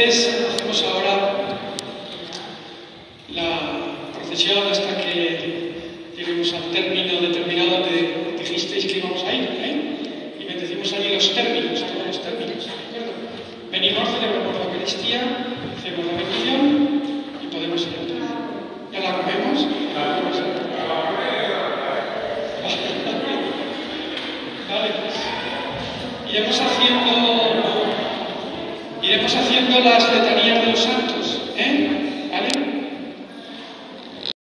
Hacemos ahora la procesión hasta que lleguemos al término determinado que dijisteis que íbamos a ir, y bendecimos allí los términos, todos los términos, ¿de acuerdo? Venimos, celebramos la Eucaristía, hacemos la bendición y podemos ir atrás. ¿Ya la comemos? Vale, pues iremos haciendo las letanías de los santos.